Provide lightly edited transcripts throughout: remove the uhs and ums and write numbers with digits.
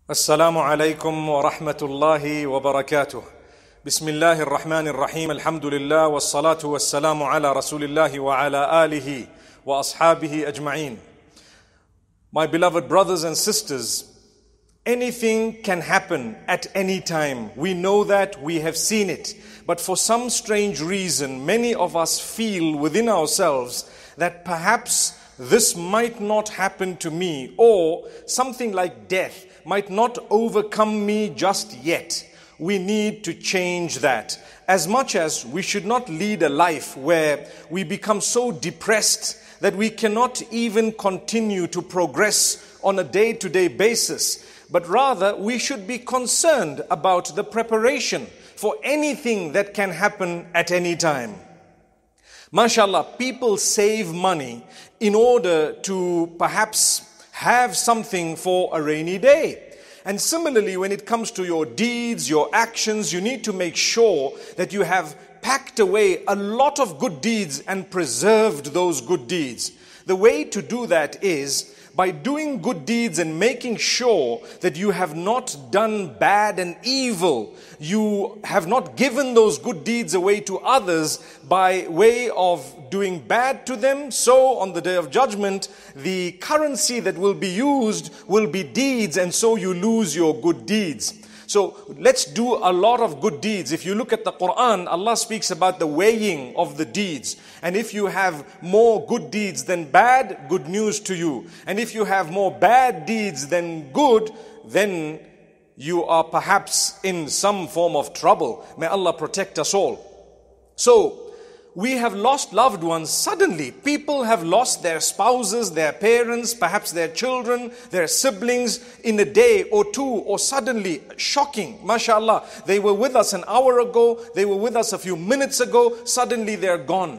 السلام عليكم ورحمة الله وبركاته. بسم الله الرحمن الرحيم. الحمد لله والصلاة والسلام على رسول الله وعلى آله وأصحابه أجمعين. My beloved brothers and sisters, anything can happen at any time. We know that, we have seen it. But for some strange reason, many of us feel within ourselves that perhaps this might not happen to me, or something like death might not overcome me just yet. We need to change that. As much as we should not lead a life where we become so depressed that we cannot even continue to progress on a day-to-day basis, but rather we should be concerned about the preparation for anything that can happen at any time. MashaAllah, people save money in order to perhaps have something for a rainy day. And similarly, when it comes to your deeds, your actions, you need to make sure that you have packed away a lot of good deeds and preserved those good deeds. The way to do that is by doing good deeds and making sure that you have not done bad and evil. You have not given those good deeds away to others by way of doing bad to them. So on the day of judgment, the currency that will be used will be deeds, and so you lose your good deeds. So let's do a lot of good deeds. If you look at the Quran, Allah speaks about the weighing of the deeds. And if you have more good deeds than bad, good news to you. And if you have more bad deeds than good, then you are perhaps in some form of trouble. May Allah protect us all. So, we have lost loved ones suddenly. People have lost their spouses, their parents, perhaps their children, their siblings in a day or two, or suddenly. Shocking, mashallah. They were with us an hour ago, they were with us a few minutes ago, suddenly they're gone.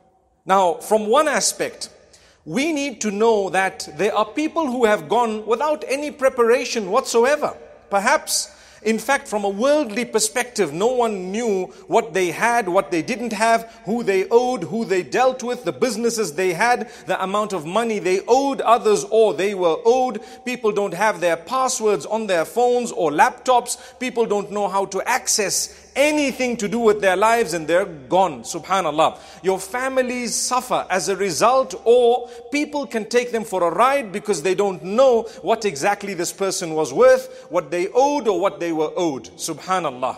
Now, from one aspect, we need to know that there are people who have gone without any preparation whatsoever. Perhaps, in fact, from a worldly perspective, no one knew what they had, what they didn't have, who they owed, who they dealt with, the businesses they had, the amount of money they owed others or they were owed. People don't have their passwords on their phones or laptops. People don't know how to access anything to do with their lives, and they're gone. Subhanallah. Your families suffer as a result, or people can take them for a ride because they don't know what exactly this person was worth, what they owed or what they were owed. Subhanallah.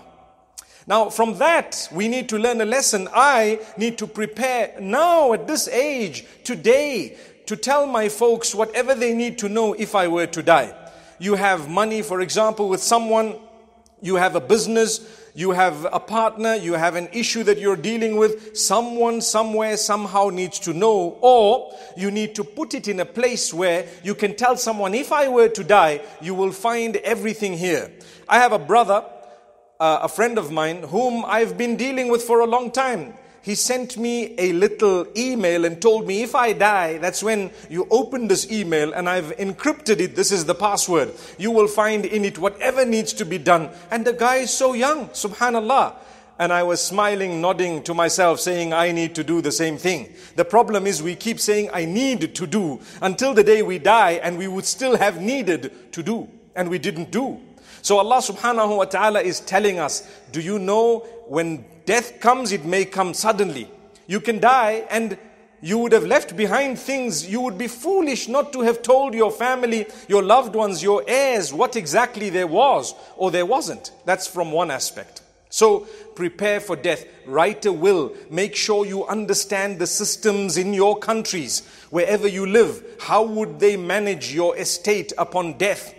Now from that we need to learn a lesson. I need to prepare now at this age, today, to tell my folks whatever they need to know if I were to die. You have money, for example, with someone, you have a business, you have a partner, you have an issue that you're dealing with, someone, somewhere, somehow needs to know, or you need to put it in a place where you can tell someone, if I were to die, you will find everything here. I have a brother, a friend of mine, whom I've been dealing with for a long time. He sent me a little email and told me, if I die, that's when you open this email, and I've encrypted it, this is the password. You will find in it whatever needs to be done. And the guy is so young, subhanallah. And I was smiling, nodding to myself, saying, I need to do the same thing. The problem is we keep saying, I need to do, until the day we die, and we would still have needed to do, and we didn't do. So Allah subhanahu wa ta'ala is telling us, do you know when death comes, it may come suddenly. You can die and you would have left behind things. You would be foolish not to have told your family, your loved ones, your heirs, what exactly there was or there wasn't. That's from one aspect. So prepare for death. Write a will. Make sure you understand the systems in your countries, wherever you live. How would they manage your estate upon death?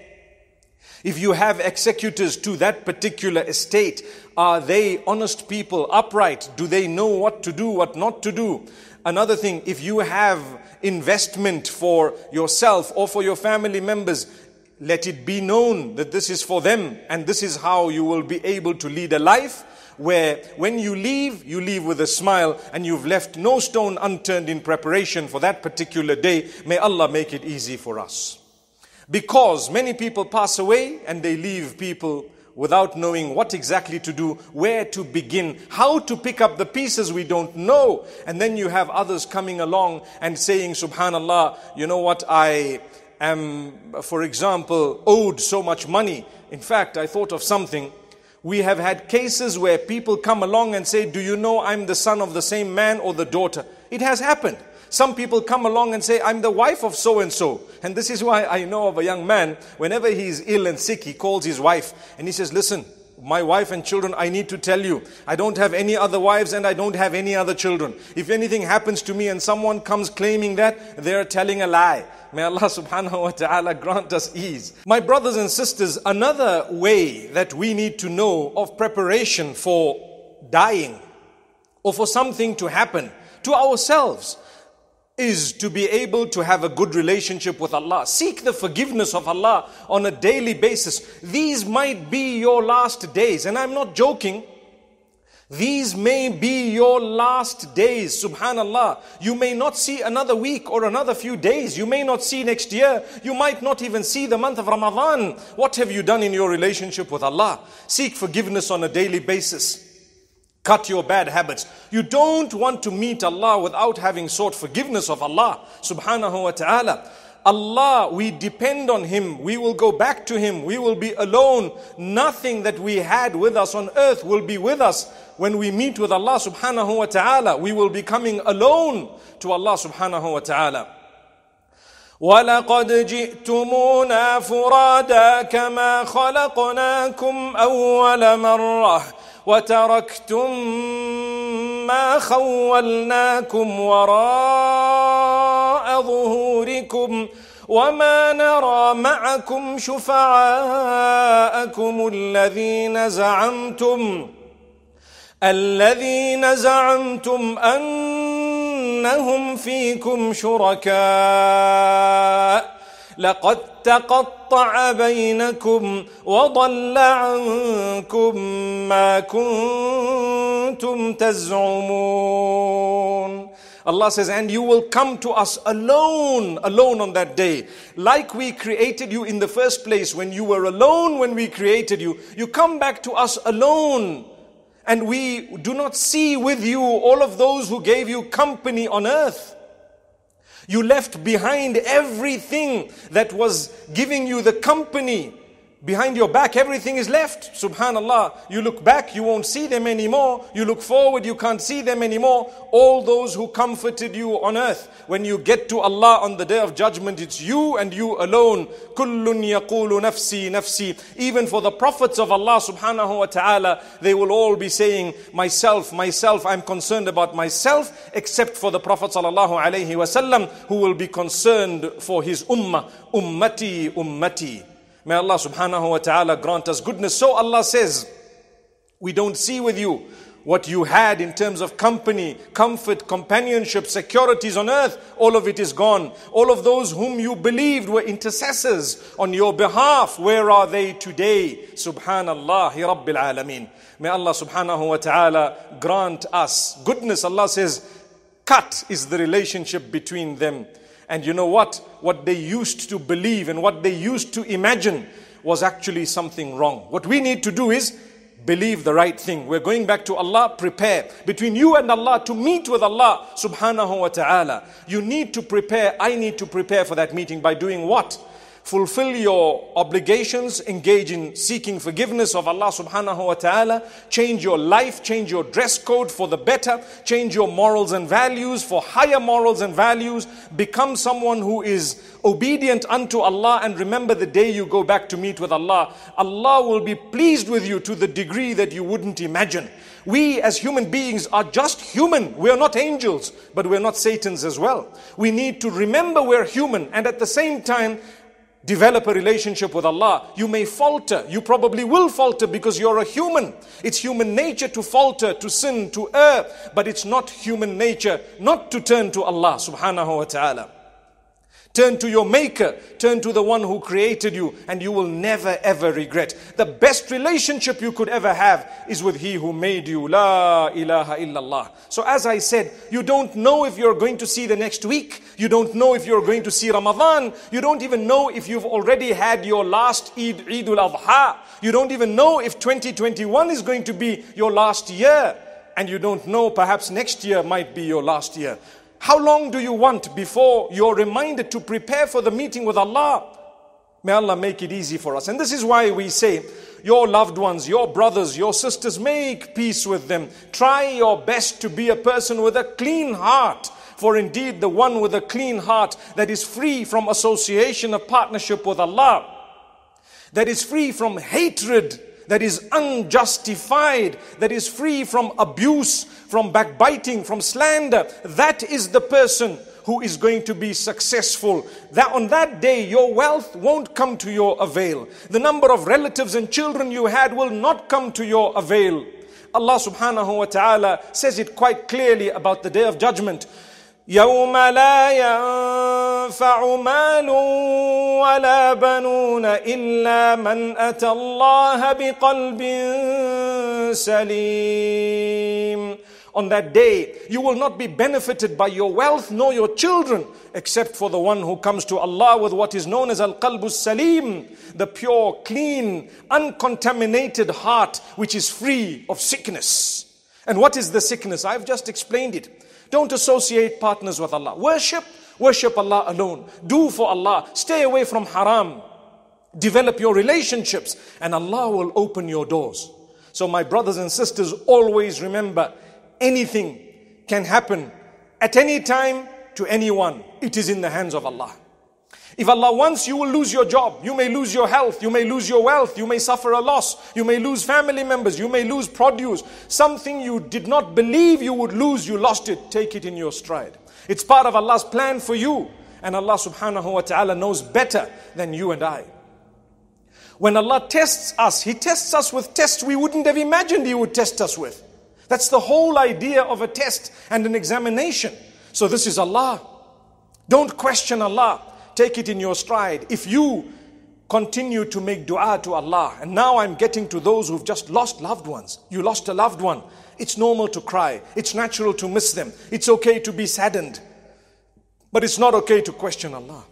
If you have executors to that particular estate, are they honest people, upright? Do they know what to do, what not to do? Another thing, if you have investment for yourself or for your family members, let it be known that this is for them, and this is how you will be able to lead a life where when you leave with a smile, and you've left no stone unturned in preparation for that particular day. May Allah make it easy for us. Because many people pass away and they leave people without knowing what exactly to do, where to begin, how to pick up the pieces we don't know. And then you have others coming along and saying, subhanallah, you know what, I am, for example, owed so much money. In fact, I thought of something. We have had cases where people come along and say, do you know I'm the son of the same man or the daughter? It has happened. Some people come along and say, I'm the wife of so-and-so. And this is why I know of a young man, whenever he is ill and sick, he calls his wife and he says, listen, my wife and children, I need to tell you, I don't have any other wives and I don't have any other children. If anything happens to me and someone comes claiming that, they're telling a lie. May Allah subhanahu wa ta'ala grant us ease. My brothers and sisters, another way that we need to know of preparation for dying or for something to happen to ourselves is to be able to have a good relationship with Allah. Seek the forgiveness of Allah on a daily basis. These might be your last days. And I'm not joking. These may be your last days. Subhanallah. You may not see another week or another few days. You may not see next year. You might not even see the month of Ramadan. What have you done in your relationship with Allah? Seek forgiveness on a daily basis. Cut your bad habits. You don't want to meet Allah without having sought forgiveness of Allah subhanahu wa ta'ala. Allah, we depend on Him. We will go back to Him. We will be alone. Nothing that we had with us on earth will be with us. When we meet with Allah subhanahu wa ta'ala, we will be coming alone to Allah subhanahu wa ta'ala. وَلَقَدْ جِئْتُمُونَا فُرَادَى كَمَا خَلَقْنَاكُمْ أَوَّلَ مَرَّةٍ وَتَرَكْتُمْ مَا خَوَّلْنَاكُمْ وَرَاءَ ظُهُورِكُمْ وَمَا نَرَى مَعَكُمْ شُفَعَاءَكُمُ الَّذِينَ زَعَمْتُمْ أَنَّهُمْ فِيكُمْ شُرَكَاءَ لقد تقطع بينكم وضل عنكم ما كنتم تزعمون. Allah says, and you will come to us alone on that day. Like we created you in the first place, when you were alone when we created you, you come back to us alone. And we do not see with you all of those who gave you company on earth. You left behind everything that was giving you the company. Behind your back, everything is left. Subhanallah. You look back, you won't see them anymore. You look forward, you can't see them anymore. All those who comforted you on earth. When you get to Allah on the day of judgment, it's you and you alone. Kullun yaqulu nafsi, nafsi. Even for the prophets of Allah subhanahu wa ta'ala, they will all be saying, myself, myself, I'm concerned about myself, except for the Prophet sallallahu alayhi wa sallam, who will be concerned for his ummah. Ummati, ummati. May Allah subhanahu wa ta'ala grant us goodness. So Allah says, we don't see with you what you had in terms of company, comfort, companionship, securities on earth. All of it is gone. All of those whom you believed were intercessors on your behalf, where are they today? Subhanallah, Rabbil Alameen. May Allah subhanahu wa ta'ala grant us goodness. Allah says, cut is the relationship between them. And you know what? What they used to believe and what they used to imagine was actually something wrong. What we need to do is believe the right thing. We're going back to Allah. Prepare between you and Allah to meet with Allah subhanahu wa ta'ala. You need to prepare. I need to prepare for that meeting by doing what? Fulfill your obligations, engage in seeking forgiveness of Allah subhanahu wa ta'ala, change your life, change your dress code for the better, change your morals and values for higher morals and values, become someone who is obedient unto Allah, and remember the day you go back to meet with Allah, Allah will be pleased with you to the degree that you wouldn't imagine. We as human beings are just human. We are not angels, but we're not Satans as well. We need to remember we're human, and at the same time, develop a relationship with Allah. You may falter. You probably will falter because you're a human. It's human nature to falter, to sin, to err. But it's not human nature not to turn to Allah subhanahu wa ta'ala. Turn to your maker, turn to the one who created you, and you will never ever regret. The best relationship you could ever have is with He who made you. La ilaha illallah. So as I said, you don't know if you're going to see the next week. You don't know if you're going to see Ramadan. You don't even know if you've already had your last Eidul Adha. You don't even know if 2021 is going to be your last year. And you don't know, perhaps next year might be your last year. How long do you want before you're reminded to prepare for the meeting with Allah? May Allah make it easy for us. And this is why we say, your loved ones, your brothers, your sisters, make peace with them. Try your best to be a person with a clean heart. For indeed, the one with a clean heart that is free from association of partnership with Allah, that is free from hatred, that is unjustified, that is free from abuse, from backbiting, from slander, that is the person who is going to be successful. That on that day, your wealth won't come to your avail. The number of relatives and children you had will not come to your avail. Allah subhanahu wa ta'ala says it quite clearly about the day of judgment. يَوْمَ لَا يَنْفَعُ مَالٌ وَلَا بَنُونَ إِلَّا مَنْ أَتَى اللَّهَ بِقَلْبٍ سَلِيمٍ. On that day, you will not be benefited by your wealth nor your children, except for the one who comes to Allah with what is known as Al-Qalbu Salim, the pure, clean, uncontaminated heart, which is free of sickness. And what is the sickness? I've just explained it. Don't associate partners with Allah. Worship Allah alone. Do for Allah. Stay away from haram. Develop your relationships, and Allah will open your doors. So my brothers and sisters, always remember, anything can happen at any time to anyone. It is in the hands of Allah. If Allah wants, you will lose your job. You may lose your health. You may lose your wealth. You may suffer a loss. You may lose family members. You may lose produce. Something you did not believe you would lose, you lost it. Take it in your stride. It's part of Allah's plan for you. And Allah subhanahu wa ta'ala knows better than you and I. When Allah tests us, He tests us with tests we wouldn't have imagined He would test us with. That's the whole idea of a test and an examination. So this is Allah. Don't question Allah. Take it in your stride. If you continue to make dua to Allah, and now I'm getting to those who've just lost loved ones. You lost a loved one. It's normal to cry. It's natural to miss them. It's okay to be saddened. But it's not okay to question Allah.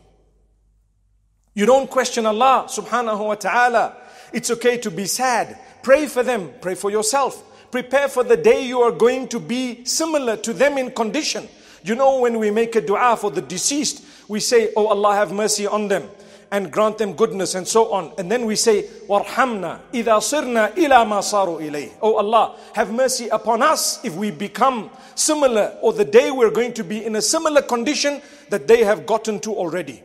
You don't question Allah subhanahu wa ta'ala. It's okay to be sad. Pray for them. Pray for yourself. Prepare for the day you are going to be similar to them in condition. You know, when we make a dua for the deceased, we say, oh Allah, have mercy on them and grant them goodness and so on. And then we say, وَارْحَمْنَا إِذَا صِرْنَا إِلَى مَا صَارُوا إِلَيْهِ. Oh Allah, have mercy upon us if we become similar, or the day we're going to be in a similar condition that they have gotten to already.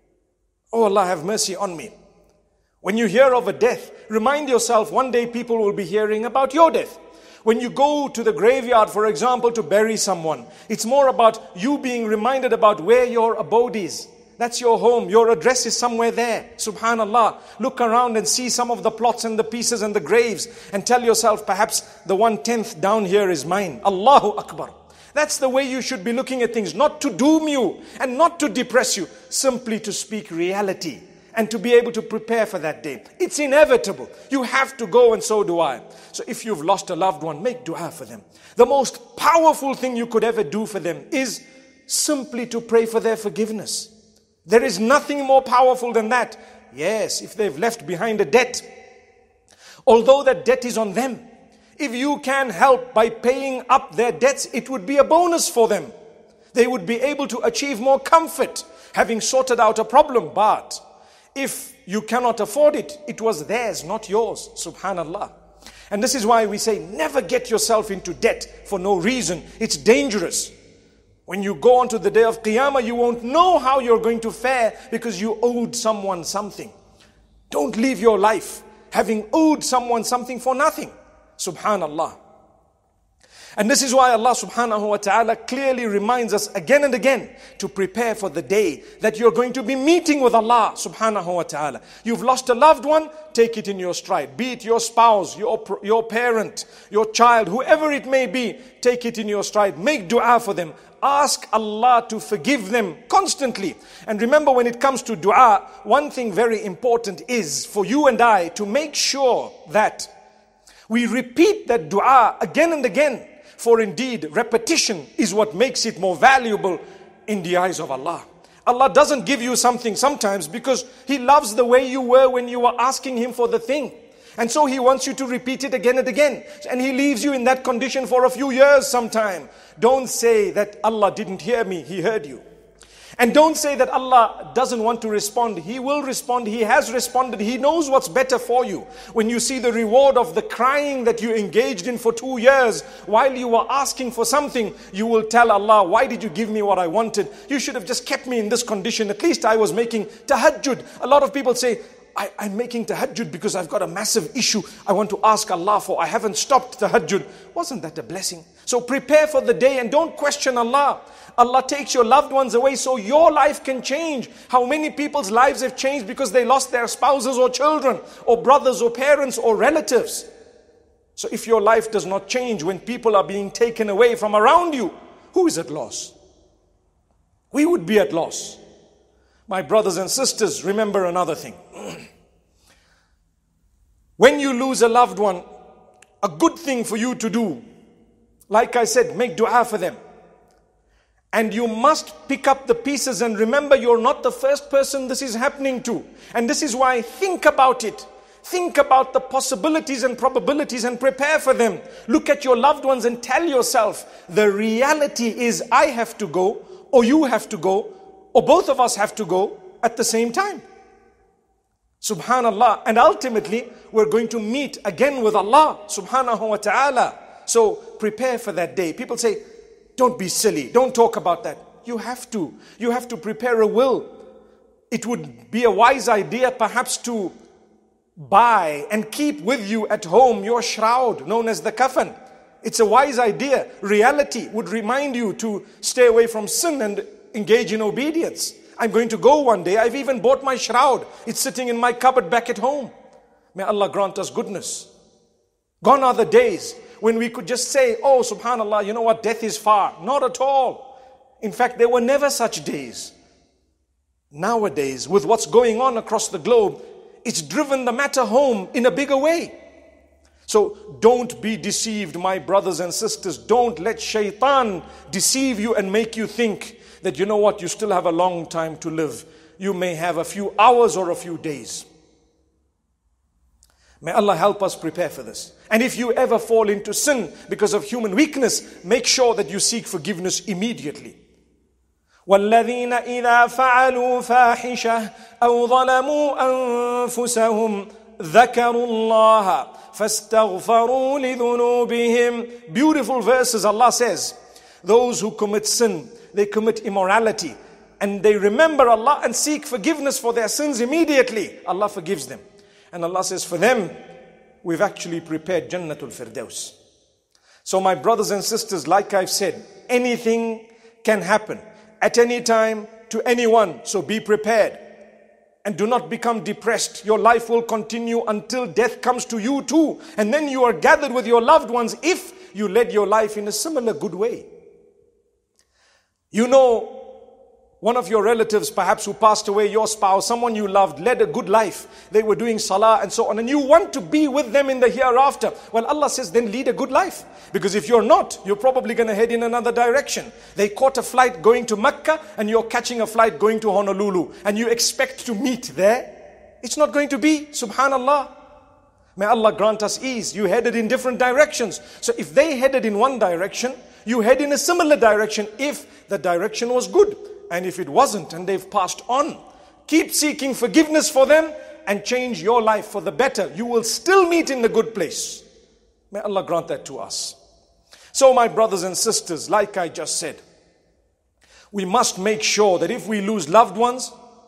Oh Allah, have mercy on me. When you hear of a death, remind yourself one day people will be hearing about your death. When you go to the graveyard, for example, to bury someone, it's more about you being reminded about where your abode is. That's your home. Your address is somewhere there. Subhanallah. Look around and see some of the plots and the pieces and the graves, and tell yourself, perhaps the 1/10 down here is mine. Allahu Akbar. That's the way you should be looking at things. Not to doom you and not to depress you. Simply to speak reality. And to be able to prepare for that day. It's inevitable. You have to go, and so do I. So if you've lost a loved one, make dua for them. The most powerful thing you could ever do for them is simply to pray for their forgiveness. There is nothing more powerful than that. Yes, if they've left behind a debt, although that debt is on them, if you can help by paying up their debts, it would be a bonus for them. They would be able to achieve more comfort, having sorted out a problem. But if you cannot afford it, it was theirs, not yours. Subhanallah. And this is why we say, never get yourself into debt for no reason. It's dangerous. When you go on to the day of Qiyamah, you won't know how you're going to fare because you owed someone something. Don't live your life having owed someone something for nothing. Subhanallah. And this is why Allah subhanahu wa ta'ala clearly reminds us again and again to prepare for the day that you're going to be meeting with Allah subhanahu wa ta'ala. You've lost a loved one, take it in your stride. Be it your spouse, your parent, your child, whoever it may be, take it in your stride. Make dua for them. Ask Allah to forgive them constantly. And remember, when it comes to dua, one thing very important is for you and I to make sure that we repeat that dua again and again. For indeed, repetition is what makes it more valuable in the eyes of Allah. Allah doesn't give you something sometimes because He loves the way you were when you were asking Him for the thing. And so he wants you to repeat it again and again. And he leaves you in that condition for a few years sometime. Don't say that Allah didn't hear me, He heard you. And don't say that Allah doesn't want to respond. He will respond. He has responded. He knows what's better for you. When you see the reward of the crying that you engaged in for 2 years while you were asking for something, you will tell Allah, why did you give me what I wanted? You should have just kept me in this condition. At least I was making tahajjud. A lot of people say, I'm making tahajjud because I've got a massive issue I want to ask Allah for. I haven't stopped tahajjud. Wasn't that a blessing? So prepare for the day and don't question Allah. Allah takes your loved ones away so your life can change. How many people's lives have changed because they lost their spouses or children or brothers or parents or relatives. So if your life does not change when people are being taken away from around you, who is at loss? We would be at loss. My brothers and sisters, remember another thing. When you lose a loved one, a good thing for you to do, like I said, make dua for them. And you must pick up the pieces and remember you're not the first person this is happening to. And this is why think about it. Think about the possibilities and probabilities and prepare for them. Look at your loved ones and tell yourself, the reality is I have to go, or you have to go, or both of us have to go at the same time. Subhanallah. And ultimately, we're going to meet again with Allah subhanahu wa ta'ala. So prepare for that day. People say, don't be silly. Don't talk about that. You have to. You have to prepare a will. It would be a wise idea perhaps to buy and keep with you at home your shroud known as the kafan. It's a wise idea. Reality would remind you to stay away from sin and engage in obedience. I'm going to go one day. I've even bought my shroud. It's sitting in my cupboard back at home. May Allah grant us goodness. Gone are the days when we could just say, oh, subhanallah, you know what, death is far. Not at all. In fact, there were never such days. Nowadays, with what's going on across the globe, it's driven the matter home in a bigger way. So don't be deceived, my brothers and sisters. Don't let shaitan deceive you and make you think that, you know what, you still have a long time to live. You may have a few hours or a few days. May Allah help us prepare for this. And if you ever fall into sin because of human weakness, make sure that you seek forgiveness immediately. وَالَّذِينَ إِذَا فَعَلُوا فَاحِشَةً أَوْ ظَلَمُوا أَنفُسَهُمْ ذَكَرُوا اللَّهَ فَاسْتَغْفَرُوا لِذُنُوبِهِمْ. Beautiful verses. Allah says, those who commit sin, they commit immorality, and they remember Allah and seek forgiveness for their sins immediately, Allah forgives them. And Allah says, for them, we've actually prepared Jannatul Firdaus. So my brothers and sisters, like I've said, anything can happen at any time to anyone. So be prepared. And do not become depressed. Your life will continue until death comes to you too. And then you are gathered with your loved ones if you led your life in a similar good way. You know, one of your relatives perhaps who passed away, your spouse, someone you loved, led a good life. They were doing salah and so on. And you want to be with them in the hereafter. Well, Allah says, then lead a good life. Because if you're not, you're probably going to head in another direction. They caught a flight going to Mecca and you're catching a flight going to Honolulu. And you expect to meet there. It's not going to be. Subhanallah. May Allah grant us ease. You headed in different directions. So if they headed in one direction, you head in a similar direction if the direction was good. And if it wasn't and they've passed on, keep seeking forgiveness for them and change your life for the better. You will still meet in the good place. May Allah grant that to us. So my brothers and sisters, like I just said, we must make sure that if we lose loved ones,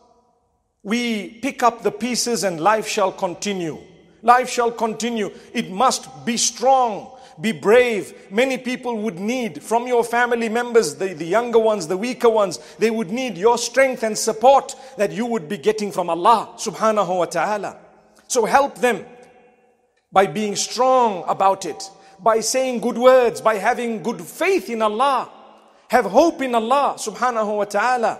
we pick up the pieces and life shall continue. Life shall continue. It must be strong. Be brave. Many people would need from your family members, the younger ones, the weaker ones, they would need your strength and support that you would be getting from Allah subhanahu wa ta'ala. So help them by being strong about it, by saying good words, by having good faith in Allah. Have hope in Allah subhanahu wa ta'ala.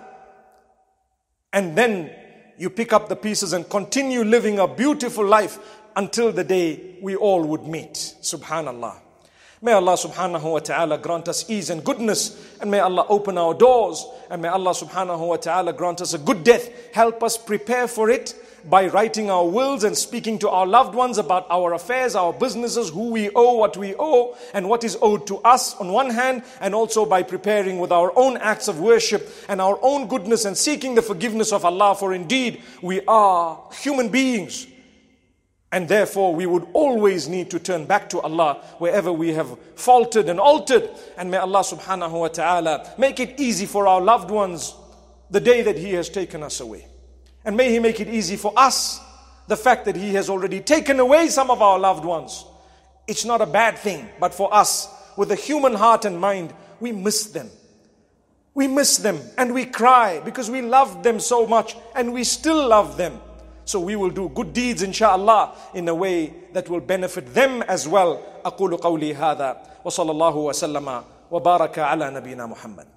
And then you pick up the pieces and continue living a beautiful life until the day we all would meet. Subhanallah. May Allah subhanahu wa ta'ala grant us ease and goodness, and may Allah open our doors, and may Allah subhanahu wa ta'ala grant us a good death. Help us prepare for it. by writing our wills and speaking to our loved ones about our affairs, our businesses, who we owe, what we owe, and what is owed to us on one hand, and also by preparing with our own acts of worship and our own goodness and seeking the forgiveness of Allah, for indeed we are human beings. And therefore we would always need to turn back to Allah wherever we have faltered and altered. And may Allah subhanahu wa ta'ala make it easy for our loved ones the day that He has taken us away. And may He make it easy for us the fact that He has already taken away some of our loved ones. It's not a bad thing, but for us, with a human heart and mind, we miss them. We miss them and we cry because we loved them so much and we still love them. So we will do good deeds inshallah in a way that will benefit them as well. أقول قولي هذا وصلى الله وسلم وبارك على نبينا محمد.